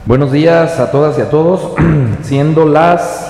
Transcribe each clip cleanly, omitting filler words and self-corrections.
Buenos días a todas y a todos, siendo las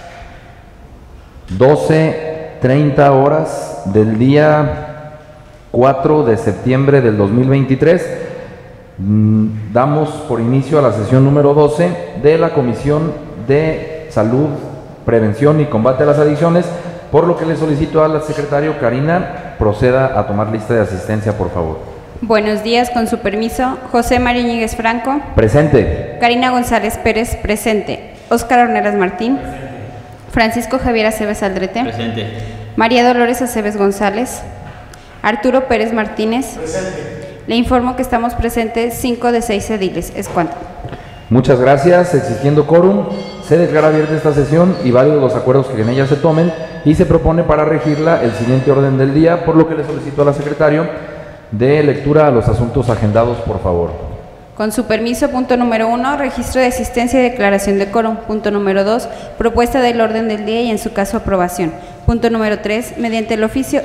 12:30 horas del día 4 de septiembre del 2023, damos por inicio a la sesión número 12 de la Comisión de Salud, Prevención y Combate a las Adicciones, por lo que le solicito al secretario Karina proceda a tomar lista de asistencia, por favor. Buenos días, con su permiso. José María Íñiguez Franco. Presente. Karina González Pérez, presente. Óscar Horneras Martín. Presente. Francisco Javier Aceves Aldrete. Presente. María Dolores Aceves González. Arturo Pérez Martínez. Presente. Le informo que estamos presentes 5 de 6 ediles. Es cuanto. Muchas gracias. Existiendo quórum, se declara abierta esta sesión y válidos los acuerdos que en ella se tomen, y se propone para regirla el siguiente orden del día, por lo que le solicito a la secretario de lectura a los asuntos agendados, por favor. Con su permiso, punto número 1, registro de asistencia y declaración de quórum. Punto número 2, propuesta del orden del día y en su caso aprobación. Punto número 3, mediante el oficio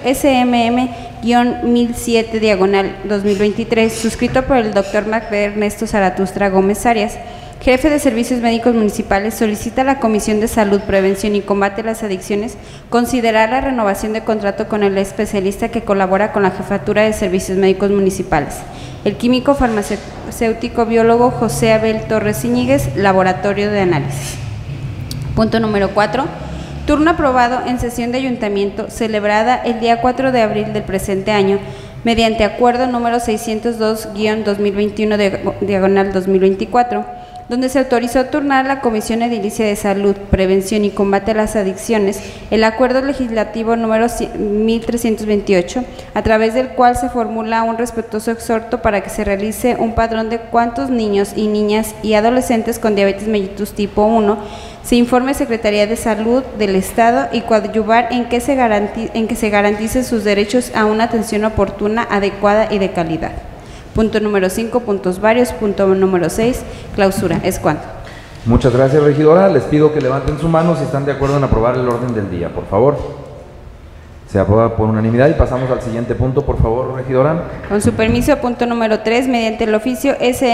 SMM-1007/2023, suscrito por el Dr. Macbeth Ernesto Zaratustra Gómez Arias, jefe de Servicios Médicos Municipales, solicita a la Comisión de Salud, Prevención y Combate a las Adicciones considerar la renovación de contrato con el especialista que colabora con la Jefatura de Servicios Médicos Municipales, el químico farmacéutico biólogo José Abel Torres Íñiguez, Laboratorio de Análisis. Punto número 4. Turno aprobado en sesión de ayuntamiento celebrada el día 4 de abril del presente año, mediante acuerdo número 602-2021/2024, donde se autorizó turnar a la Comisión Edilicia de Salud, Prevención y Combate a las Adicciones el acuerdo legislativo número 1328, a través del cual se formula un respetuoso exhorto para que se realice un padrón de cuántos niños y niñas y adolescentes con diabetes mellitus tipo 1 se informe Secretaría de Salud del Estado y coadyuvar en que se garantice sus derechos a una atención oportuna, adecuada y de calidad. Punto número 5, puntos varios. Punto número 6, clausura. Es cuanto. Muchas gracias, regidora. Les pido que levanten su mano si están de acuerdo en aprobar el orden del día, por favor. Se aprueba por unanimidad y pasamos al siguiente punto, por favor, regidora. Con su permiso, punto número 3, mediante el oficio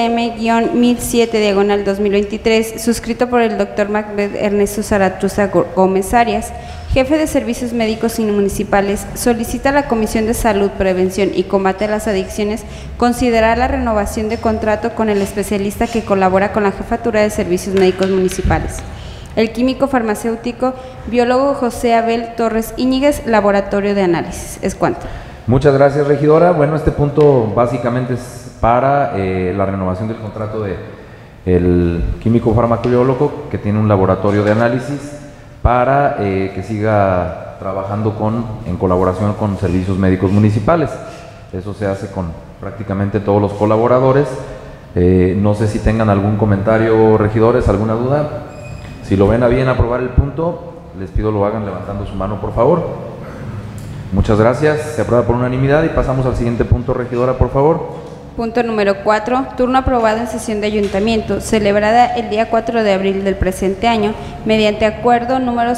SM-1007/2023, suscrito por el Dr. Macbeth Ernesto Zaratustra Gómez Arias, jefe de Servicios Médicos y Municipales, solicita a la Comisión de Salud, Prevención y Combate a las Adicciones considerar la renovación de contrato con el especialista que colabora con la Jefatura de Servicios Médicos Municipales, el químico farmacéutico biólogo José Abel Torres Íñiguez, Laboratorio de Análisis. Es cuanto. Muchas gracias, regidora. Bueno, este punto básicamente es para la renovación del contrato de el químico farmacobiólogo que tiene un laboratorio de análisis para que siga trabajando en colaboración con servicios médicos municipales. Eso se hace con prácticamente todos los colaboradores. No sé si tengan algún comentario, regidores, alguna duda. Si lo ven a bien aprobar el punto, les pido lo hagan levantando su mano, por favor. Muchas gracias. Se aprueba por unanimidad y pasamos al siguiente punto, regidora, por favor. Punto número 4, turno aprobado en sesión de ayuntamiento, celebrada el día 4 de abril del presente año, mediante acuerdo número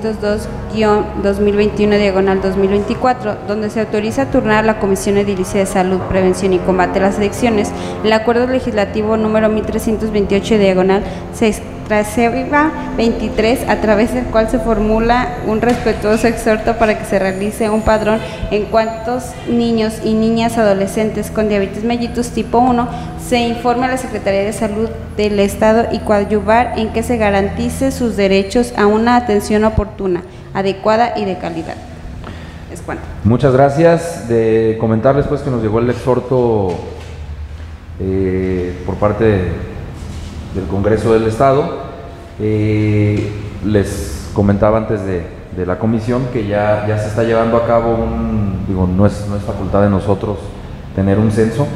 602-2021/2024, donde se autoriza turnar a la Comisión Edilicia de Salud, Prevención y Combate a las Adicciones el acuerdo legislativo número 1328/23, a través del cual se formula un respetuoso exhorto para que se realice un padrón en cuantos niños y niñas adolescentes con diabetes mellitus tipo 1 se informe a la Secretaría de Salud del Estado y coadyuvar en que se garantice sus derechos a una atención oportuna, adecuada y de calidad. Es cuanto. Muchas gracias. De comentarles pues que nos llegó el exhorto por parte del Congreso del Estado. Les comentaba antes de la comisión que ya se está llevando a cabo no es facultad de nosotros tener un censo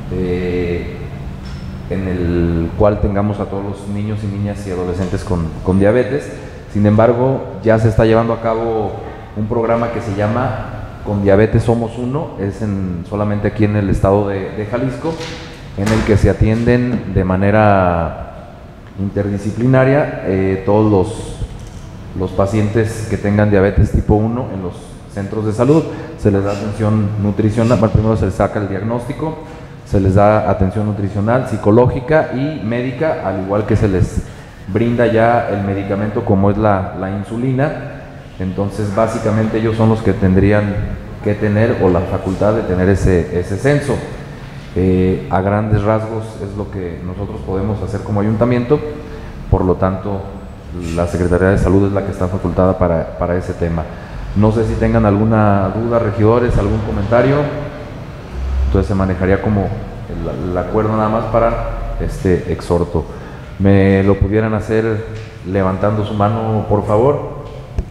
en el cual tengamos a todos los niños y niñas y adolescentes con diabetes. Sin embargo, ya se está llevando a cabo un programa que se llama Con Diabetes Somos Uno, es solamente aquí en el estado de Jalisco, en el que se atienden de manera interdisciplinaria todos los pacientes que tengan diabetes tipo 1 en los centros de salud. Se les da atención nutricional, primero se les saca el diagnóstico, se les da atención nutricional, psicológica y médica, al igual que se les brinda ya el medicamento como es la insulina. Entonces básicamente ellos son los que tendrían que tener o la facultad de tener ese censo. A grandes rasgos es lo que nosotros podemos hacer como ayuntamiento, por lo tanto la Secretaría de Salud es la que está facultada para ese tema. No sé si tengan alguna duda, regidores, algún comentario. Entonces se manejaría como el acuerdo nada más para este exhorto. ¿Me lo pudieran hacer levantando su mano, por favor?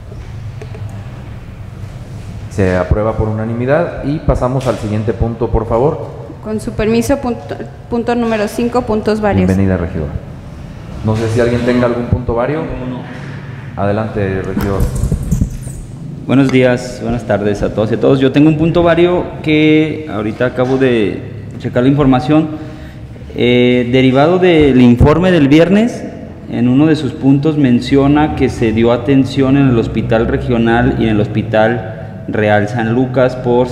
Se aprueba por unanimidad y pasamos al siguiente punto, por favor. Con su permiso, punto número 5, puntos varios. Bienvenida, regidora. No sé si alguien tenga algún punto vario. Adelante, regidor. Buenos días, buenas tardes a todos y a todos. Yo tengo un punto vario que ahorita acabo de checar la información. Derivado del informe del viernes, en uno de sus puntos menciona que se dio atención en el Hospital Regional y en el Hospital Real San Lucas por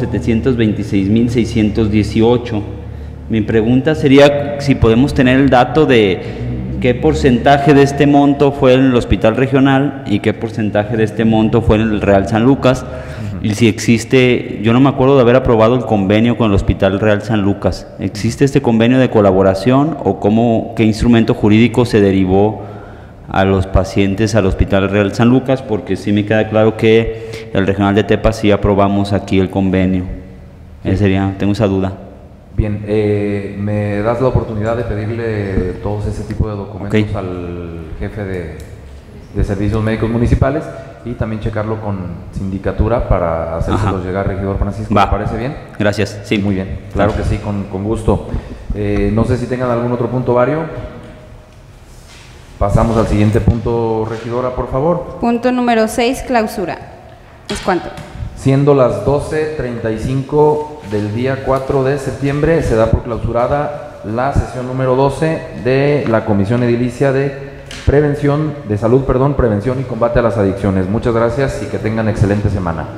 726,618. Mi pregunta sería si podemos tener el dato de qué porcentaje de este monto fue en el Hospital Regional y qué porcentaje de este monto fue en el Real San Lucas. Y si existe, yo no me acuerdo de haber aprobado el convenio con el Hospital Real San Lucas. ¿Existe este convenio de colaboración o qué instrumento jurídico se derivó a los pacientes al Hospital Real San Lucas? Porque sí me queda claro que el Regional de Tepa sí aprobamos aquí el convenio. Tengo esa duda. Bien, me das la oportunidad de pedirle todos ese tipo de documentos al jefe de servicios médicos municipales y también checarlo con sindicatura para hacérselos llegar, regidor Francisco. ¿Me parece bien? Gracias, sí. Muy bien, claro que sí, con gusto. No sé si tengan algún otro punto vario. Pasamos al siguiente punto, regidora, por favor. Punto número 6, clausura. ¿Es cuánto? Siendo las 12:35 del día 4 de septiembre, se da por clausurada la sesión número 12 de la Comisión Edilicia de Prevención y Combate a las Adicciones. Muchas gracias y que tengan excelente semana.